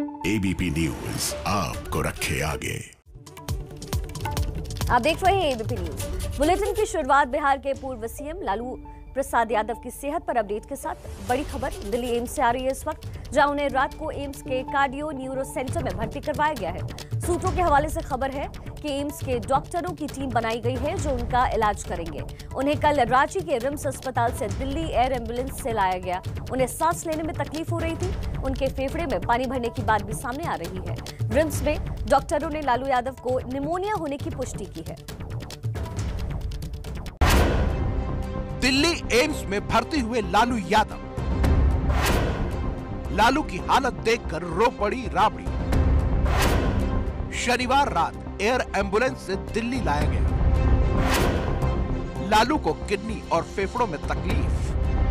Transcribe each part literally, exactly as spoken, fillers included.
ABP news आपको रखे आगे। आप देख रहे हैं एबीपी न्यूज। बुलेटिन की शुरुआत बिहार के पूर्व सीएम लालू प्रसाद यादव की सेहत पर अपडेट के साथ। बड़ी खबर दिल्ली एम्स से आ रही है इस वक्त, जहां उन्हें रात को एम्स के कार्डियो न्यूरो सेंटर में भर्ती करवाया गया है। सूत्रों के हवाले से खबर है कि एम्स के डॉक्टरों की टीम बनाई गई है जो उनका इलाज करेंगे। उन्हें कल रांची के रिम्स अस्पताल से दिल्ली एयर एम्बुलेंस से लाया गया। उन्हें सांस लेने में तकलीफ हो रही थी। उनके फेफड़े में पानी भरने की बात भी सामने आ रही है। रिम्स में डॉक्टरों ने लालू यादव को निमोनिया होने की पुष्टि की है। दिल्ली एम्स में भर्ती हुए लालू यादव। लालू की हालत देखकर रो पड़ी राबड़ी। शनिवार रात एयर एम्बुलेंस से दिल्ली लाया गया। लालू को किडनी और फेफड़ों में तकलीफ।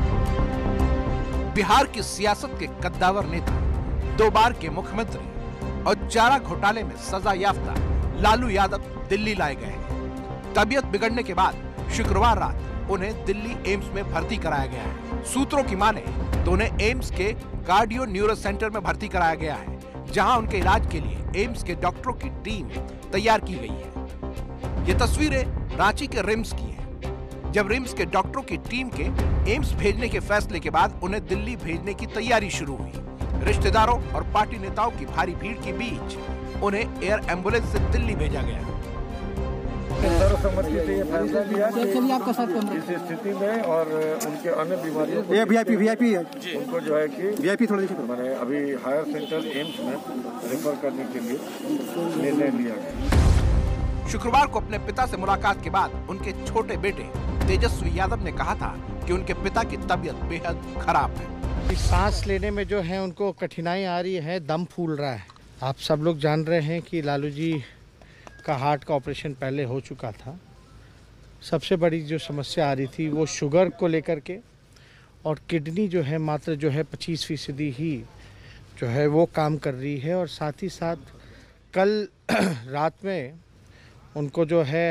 बिहार की सियासत के कद्दावर नेता, दो बार के मुख्यमंत्री और चारा घोटाले में सजा याफ्ता लालू यादव दिल्ली लाए गए हैं। तबीयत बिगड़ने के बाद शुक्रवार रात उन्हें दिल्ली एम्स में भर्ती कराया गया है। सूत्रों की माने तो उन्हें एम्स के कार्डियो न्यूरो सेंटर में भर्ती कराया गया है, जहां उनके इलाज के लिए एम्स के डॉक्टरों की टीम तैयार की गई है। ये तस्वीरें रांची के रिम्स की हैं, जब रिम्स के डॉक्टरों की टीम के एम्स भेजने के फैसले के बाद उन्हें दिल्ली भेजने की तैयारी शुरू हुई। रिश्तेदारों और पार्टी नेताओं की भारी भीड़ के बीच उन्हें एयर एम्बुलेंस से दिल्ली भेजा गया। सर्वसम्मति से ये फैसला लिया कि इस स्थिति में और उनके अन्य बीमारियों को वीआईपी वीआईपी उनको जो है कि वीआईपी थोड़ा देखिए मैंने अभी हायर सेंटर एम्स में रेफर करने के लिए निर्णय लिया गया। शुक्रवार को अपने पिता से मुलाकात के बाद उनके छोटे बेटे तेजस्वी यादव ने कहा था कि उनके पिता की तबीयत बेहद खराब है। सांस लेने में जो है उनको कठिनाई आ रही है, दम फूल रहा है। आप सब लोग जान रहे हैं कि लालू जी का हार्ट का ऑपरेशन पहले हो चुका था। सबसे बड़ी जो समस्या आ रही थी वो शुगर को लेकर के, और किडनी जो है मात्र जो है पच्चीस फीसदी ही जो है वो काम कर रही है। और साथ ही साथ कल रात में उनको जो है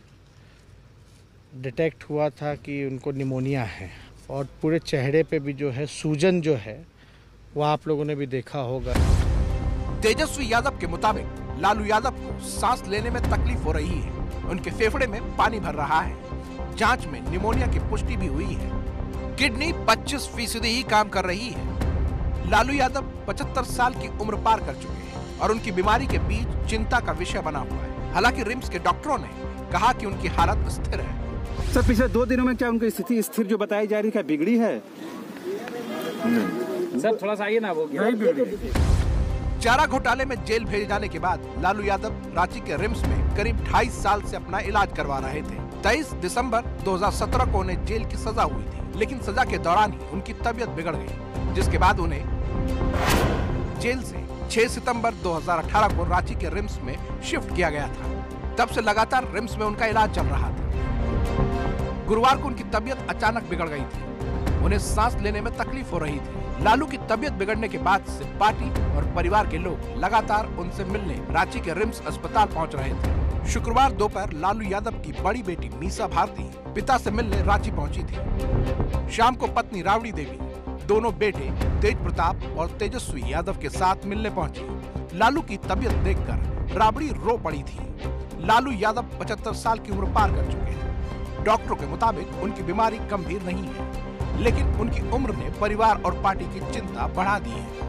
डिटेक्ट हुआ था कि उनको निमोनिया है, और पूरे चेहरे पे भी जो है सूजन जो है वो आप लोगों ने भी देखा होगा। तेजस्वी यादव के मुताबिक लालू यादव को सांस लेने में तकलीफ हो रही है। उनके फेफड़े में पानी भर रहा है। जांच में निमोनिया की पुष्टि भी हुई है। किडनी पच्चीस फीसदी ही काम कर रही है। लालू यादव पचहत्तर साल की उम्र पार कर चुके हैं और उनकी बीमारी के बीच चिंता का विषय बना हुआ है। हालांकि रिम्स के डॉक्टरों ने कहा कि उनकी हालत स्थिर है। सर, पिछले दो दिनों में क्या उनकी स्थिति स्थिर जो बताई जा रही है, क्या बिगड़ी है? सर थोड़ा सा आइए ना, वो नहीं बिगड़ी। चारा घोटाले में जेल भेजे जाने के बाद लालू यादव रांची के रिम्स में करीब ढाई साल से अपना इलाज करवा रहे थे। तेईस दिसंबर दो हज़ार सत्रह को उन्हें जेल की सजा हुई थी, लेकिन सजा के दौरान ही उनकी तबीयत बिगड़ गई, जिसके बाद उन्हें जेल से छह सितंबर दो हज़ार अठारह को रांची के रिम्स में शिफ्ट किया गया था। तब से लगातार रिम्स में उनका इलाज चल रहा था। गुरुवार को उनकी तबीयत अचानक बिगड़ गई थी। उन्हें सांस लेने में तकलीफ हो रही थी। लालू की तबीयत बिगड़ने के बाद से पार्टी और परिवार के लोग लगातार उनसे मिलने रांची के रिम्स अस्पताल पहुंच रहे थे। शुक्रवार दोपहर लालू यादव की बड़ी बेटी मीसा भारती पिता से मिलने रांची पहुंची थी। शाम को पत्नी राबड़ी देवी, दोनों बेटे तेज प्रताप और तेजस्वी यादव के साथ मिलने पहुंची। लालू की तबीयत देखकर राबड़ी रो पड़ी थी। लालू यादव पचहत्तर साल की उम्र पार कर चुके हैं। डॉक्टरों के मुताबिक उनकी बीमारी गंभीर नहीं है, लेकिन उनकी उम्र ने परिवार और पार्टी की चिंता बढ़ा दी है।